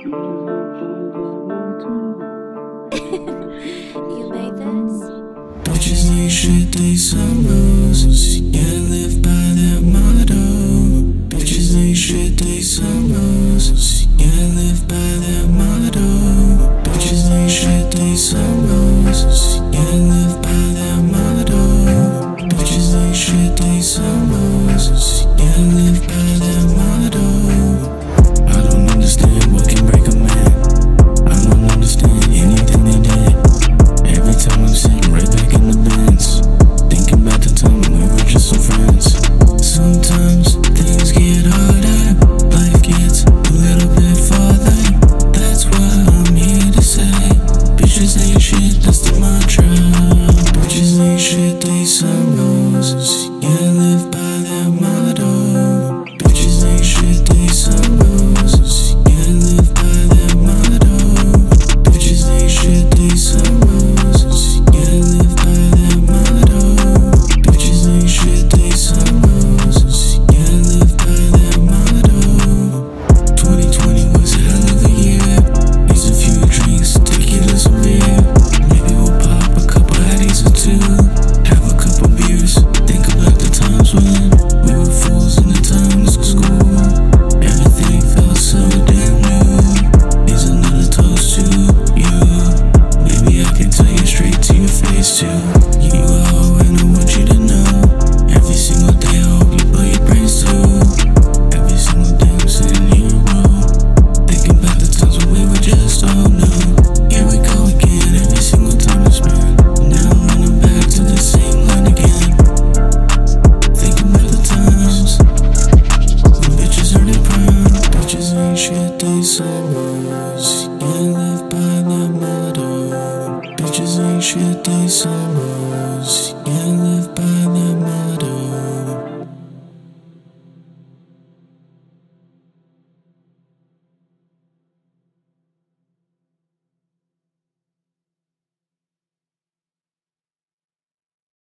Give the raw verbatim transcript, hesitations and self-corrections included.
You made this? Bitches ain't shit, they some roses. Yeah, live by that motto. Bitches ain't shit, they some roses. Yeah, live by that motto. Bitches ain't shit, they some roses. Yeah, live by that motto. Bitches ain't shit, they some roses. Yeah, live by that motto. I don't understand what can break a man. I don't understand anything they did. Every time I'm sitting right back in the bins, thinking about the time when we were just some friends. Sometimes things get harder, life gets a little bit farther. That's why I'm here to say, bitches ain't shit, that's the mantra. Bitches ain't shit, they some roses. Yeah, live by that motto. Bitches ain't shit, they some roses. Yeah, live by that motto. Bitches ain't shit, they some roses. Yeah, live by that motto. Bitches ain't shit, they some roses. Yeah, live by that motto. twenty twenty was a hell of a year. Needs a few drinks, take it as a beer. Maybe we'll pop a couple Addies or two. Have a couple beers. Think about the times when we were fools in the times of school. Everything felt so damn new. Here's another toast to you. Maybe I can tell you straight to your face too. You are, and I want you to know. Every single day I hope you blow your brains too. Every single day I'm sitting here in a row, thinking about the times when we were just all new. Here we go again, every single time I spend. Now I'm running back to the same line again. Thinking about the times when bitches earn it prime. Bitches ain't shit, they some rose. Yeah, live by that motto. Bitches ain't shit, they some